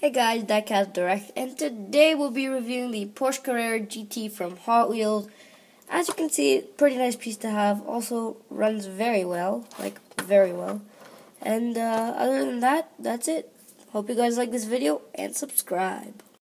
Hey guys, Diecast Direct, and today we'll be reviewing the Porsche Carrera GT from Hot Wheels. As you can see, pretty nice piece to have. Also runs very well, very well. And other than that, that's it. Hope you guys like this video and subscribe.